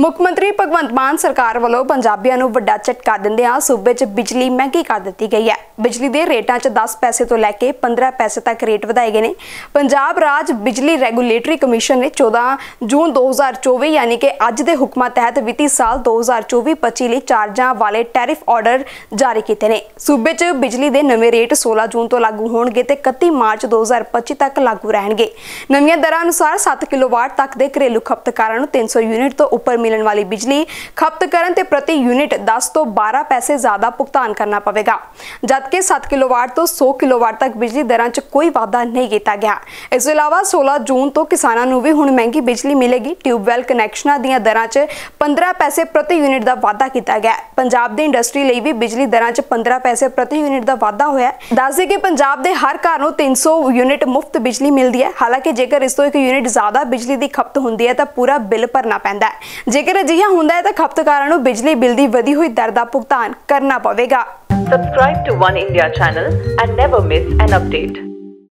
ਮੁੱਖ ਮੰਤਰੀ ਭਗਵੰਤ ਮਾਨ ਸਰਕਾਰ ਵੱਲੋਂ ਪੰਜਾਬੀਆਂ ਨੂੰ ਵੱਡਾ ਝਟਕਾ ਦਿੰਦਿਆਂ ਸੂਬੇ 'ਚ ਬਿਜਲੀ ਮਹਿੰਗੀ ਕਰ ਦਿੱਤੀ ਗਈ ਹੈ। ਬਿਜਲੀ ਦੇ ਰੇਟਾਂ 'ਚ 10 ਪੈਸੇ ਤੋਂ ਲੈ ਕੇ 15 ਪੈਸੇ ਤੱਕ ਰੇਟ ਵਧਾਏ ਗਏ ਨੇ। ਪੰਜਾਬ ਰਾਜ ਬਿਜਲੀ ਰੈਗੂਲੇਟਰੀ ਕਮਿਸ਼ਨ ਨੇ 14 ਜੂਨ 2024 ਯਾਨੀ ਕਿ ਅੱਜ ਦੇ ਹੁਕਮਾਂ ਤਹਿਤ ਵਿੱਤੀ ਸਾਲ 2024-25 ਲਈ ਚਾਰਜਾਂ ਵਾਲੇ ਟੈਰਿਫ ਆਰਡਰ ਜਾਰੀ ਕੀਤੇ ਨੇ। ਸੂਬੇ 'ਚ ਬਿਜਲੀ ਦੇ ਨਵੇਂ ਰੇਟ 16 ਜੂਨ ਤੋਂ ਲਾਗੂ ਹੋਣਗੇ ਤੇ 31 ਮਾਰਚ 2025 ਤੱਕ ਲਾਗੂ ਰਹਿਣਗੇ। ਨਵੀਆਂ ਦਰਾਂ ਅਨੁਸਾਰ 7 ਕਿਲੋਵਾਟ ਤੱਕ ਦੇ ਘਰੇਲੂ ਖਪਤਕਾਰਾਂ ਨੂੰ 300 यूनिट तो उपर मिलने वाली बिजली खपत करन ते प्रति यूनिट 10 तो 12 पैसे ज्यादा भुगतान करना पवेगा, जबकि 7 किलोवाट तो 100 किलोवाट तक बिजली दरां च कोई वाधा नहीं किया गया। इस अलावा 16 जून तो किसानां नूं भी हुण महंगी बिजली मिलेगी। ट्यूबवैल कनैक्शनां दीयां दरां च 15 पैसे प्रति यूनिट का वाधा किया गया। पंजाब दी इंडस्ट्री लई भी बिजली दरां च 15 पैसे प्रति यूनिट का वाधा होया। दस दे कि पंजाब दे हर घर नूं 300 यूनिट मुफ्त बिजली मिलती है। हालांकि जेकर इस तो 1 यूनिट ज्यादा बिजली की खपत हुंदी है तो पूरा बिल भरना पैंदा है। जेकर अजिहा हुंदा है तो खपतकारां नूं बिजली बिल दी वधी हुई दर दा भुगतान करना पवेगा। Subscribe to One India channel and never miss an update.